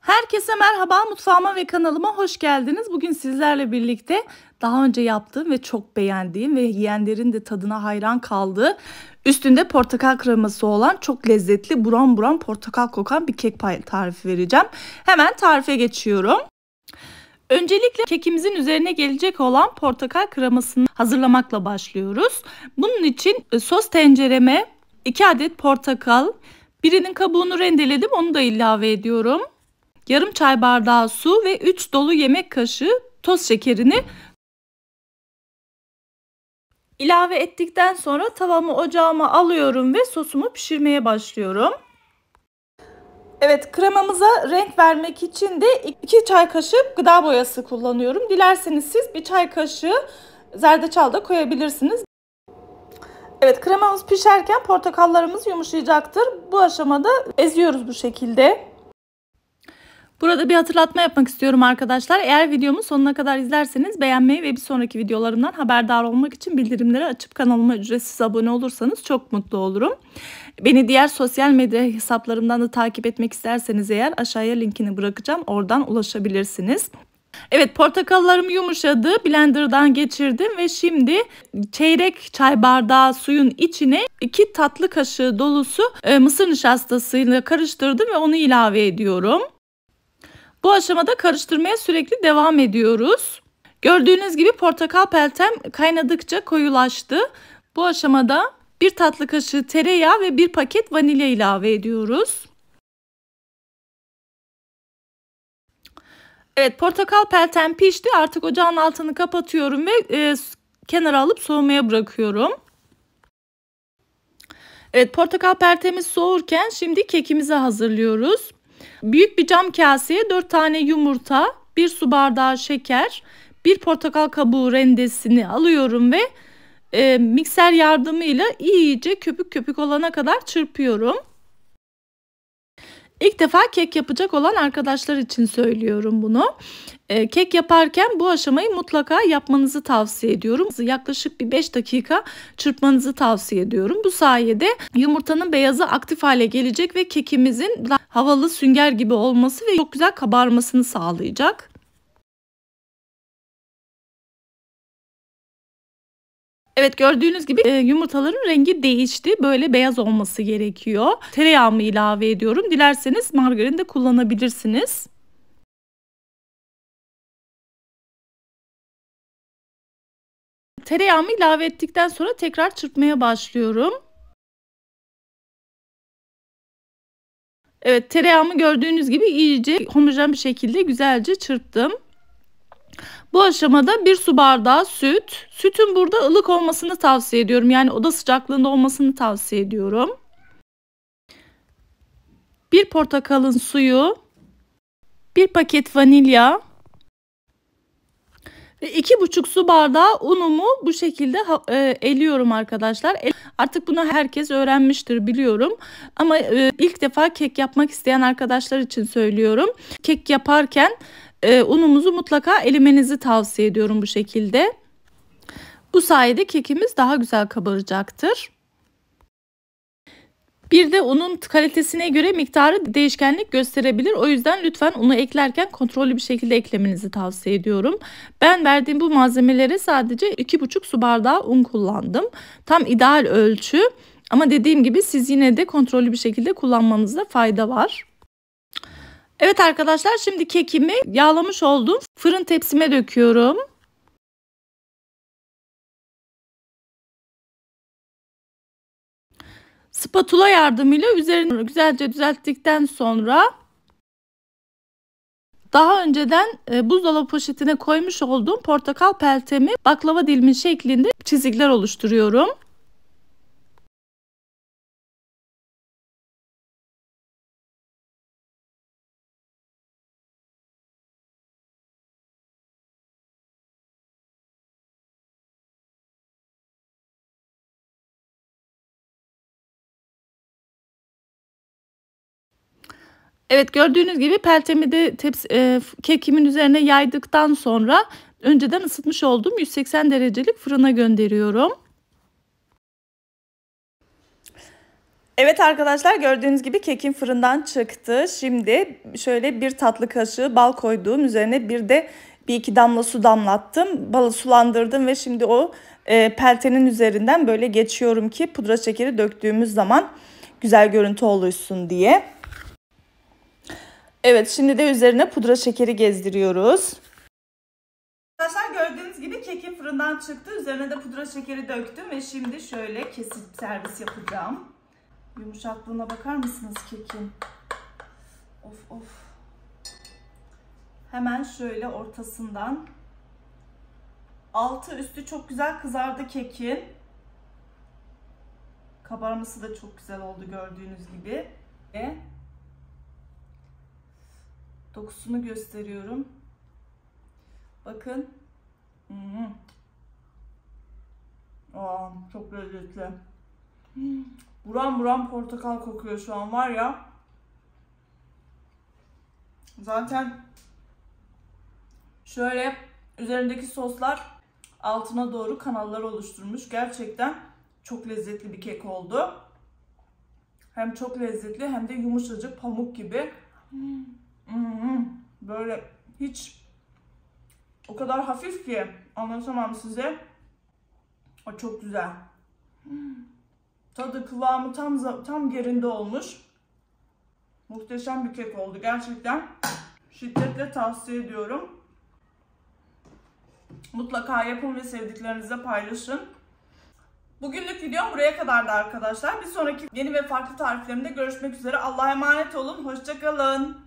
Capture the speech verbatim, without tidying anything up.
Herkese merhaba, mutfağıma ve kanalıma hoş geldiniz. Bugün sizlerle birlikte daha önce yaptığım ve çok beğendiğim ve yiyenlerin de tadına hayran kaldığı, üstünde portakal kreması olan çok lezzetli, buram buram portakal kokan bir kek tarifi vereceğim. Hemen tarife geçiyorum. Öncelikle kekimizin üzerine gelecek olan portakal kremasını hazırlamakla başlıyoruz. Bunun için sos tencereme iki adet portakal, birinin kabuğunu rendeledim, onu da ilave ediyorum. Yarım çay bardağı su ve üç dolu yemek kaşığı toz şekerini ilave ettikten sonra tavamı ocağıma alıyorum ve sosumu pişirmeye başlıyorum. Evet, kremamıza renk vermek için de iki çay kaşığı gıda boyası kullanıyorum. Dilerseniz siz bir çay kaşığı zerdeçal da koyabilirsiniz. Evet, kremamız pişerken portakallarımız yumuşayacaktır. Bu aşamada eziyoruz bu şekilde. Burada bir hatırlatma yapmak istiyorum arkadaşlar. Eğer videomu sonuna kadar izlerseniz beğenmeyi ve bir sonraki videolarımdan haberdar olmak için bildirimleri açıp kanalıma ücretsiz abone olursanız çok mutlu olurum. Beni diğer sosyal medya hesaplarımdan da takip etmek isterseniz eğer aşağıya linkini bırakacağım. Oradan ulaşabilirsiniz. Evet, portakallarım yumuşadı. Blender'dan geçirdim ve şimdi çeyrek çay bardağı suyun içine iki tatlı kaşığı dolusu mısır nişastasıyla karıştırdım ve onu ilave ediyorum. Bu aşamada karıştırmaya sürekli devam ediyoruz. Gördüğünüz gibi portakal peltem kaynadıkça koyulaştı. Bu aşamada bir tatlı kaşığı tereyağı ve bir paket vanilya ilave ediyoruz. Evet, portakal peltem pişti. Artık ocağın altını kapatıyorum ve e, kenara alıp soğumaya bırakıyorum. Evet, portakal peltemiz soğurken şimdi kekimizi hazırlıyoruz. Büyük bir cam kaseye dört tane yumurta, bir su bardağı şeker, bir portakal kabuğu rendesini alıyorum ve e, mikser yardımıyla iyice köpük köpük olana kadar çırpıyorum. İlk defa kek yapacak olan arkadaşlar için söylüyorum bunu. E, kek yaparken bu aşamayı mutlaka yapmanızı tavsiye ediyorum. Yaklaşık bir beş dakika çırpmanızı tavsiye ediyorum. Bu sayede yumurtanın beyazı aktif hale gelecek ve kekimizin havalı sünger gibi olması ve çok güzel kabarmasını sağlayacak. Evet, gördüğünüz gibi e, yumurtaların rengi değişti. Böyle beyaz olması gerekiyor. Tereyağımı ilave ediyorum. Dilerseniz margarin de kullanabilirsiniz. Tereyağımı ilave ettikten sonra tekrar çırpmaya başlıyorum. Evet, tereyağımı gördüğünüz gibi iyice homojen bir şekilde güzelce çırptım. Bu aşamada bir su bardağı süt. Sütün burada ılık olmasını tavsiye ediyorum. Yani oda sıcaklığında olmasını tavsiye ediyorum. Bir portakalın suyu, bir paket vanilya ve iki buçuk su bardağı unumu bu şekilde e, eliyorum arkadaşlar. Artık bunu herkes öğrenmiştir biliyorum. Ama e, ilk defa kek yapmak isteyen arkadaşlar için söylüyorum. Kek yaparken e, unumuzu mutlaka elimenizi tavsiye ediyorum bu şekilde. Bu sayede kekimiz daha güzel kabaracaktır. Bir de unun kalitesine göre miktarı değişkenlik gösterebilir. O yüzden lütfen unu eklerken kontrollü bir şekilde eklemenizi tavsiye ediyorum. Ben verdiğim bu malzemelere sadece iki buçuk su bardağı un kullandım. Tam ideal ölçü. Ama dediğim gibi siz yine de kontrollü bir şekilde kullanmanızda fayda var. Evet arkadaşlar, şimdi kekimi yağlamış olduğum fırın tepsime döküyorum. Spatula yardımıyla üzerini güzelce düzelttikten sonra daha önceden e, buzdolabı poşetine koymuş olduğum portakal peltemi baklava dilimi şeklinde çizikler oluşturuyorum. Evet, gördüğünüz gibi peltemi de tepsi, e, kekimin üzerine yaydıktan sonra önceden ısıtmış olduğum yüz seksen derecelik fırına gönderiyorum. Evet arkadaşlar, gördüğünüz gibi kekim fırından çıktı. Şimdi şöyle bir tatlı kaşığı bal koyduğum üzerine bir de bir iki damla su damlattım. Balı sulandırdım ve şimdi o e, peltenin üzerinden böyle geçiyorum ki pudra şekeri döktüğümüz zaman güzel görüntü oluşsun diye. Evet, şimdi de üzerine pudra şekeri gezdiriyoruz. Arkadaşlar, gördüğünüz gibi kekim fırından çıktı. Üzerine de pudra şekeri döktüm ve şimdi şöyle kesip servis yapacağım. Yumuşaklığına bakar mısınız kekin? Of of. Hemen şöyle ortasından. Altı üstü çok güzel kızardı kekin. Kabarması da çok güzel oldu gördüğünüz gibi. Ve dokusunu gösteriyorum. Bakın. Hmm. Aa, çok lezzetli. Hmm. Buram buram portakal kokuyor şu an var ya. Zaten şöyle üzerindeki soslar altına doğru kanallar oluşturmuş. Gerçekten çok lezzetli bir kek oldu. Hem çok lezzetli hem de yumuşacık pamuk gibi. Hmm. Böyle hiç o kadar hafif ki anlatamam size. O çok güzel. Tadı, kıvamı tam tam yerinde olmuş. Muhteşem bir kek oldu gerçekten. Şiddetle tavsiye ediyorum. Mutlaka yapın ve sevdiklerinizle paylaşın. Bugünlük videom buraya kadardı arkadaşlar. Bir sonraki yeni ve farklı tariflerimde görüşmek üzere. Allah'a emanet olun. Hoşça kalın.